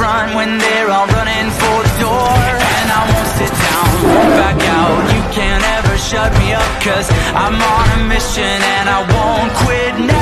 front when they're all running for the door. And I won't sit down, won't back out. You can't ever shut me up, 'cause I'm on a mission and I won't quit now.